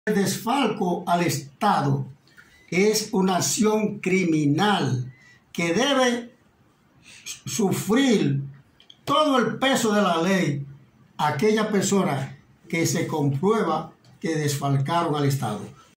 El desfalco al Estado es una acción criminal que debe sufrir todo el peso de la ley aquella persona que se comprueba que desfalcaron al Estado.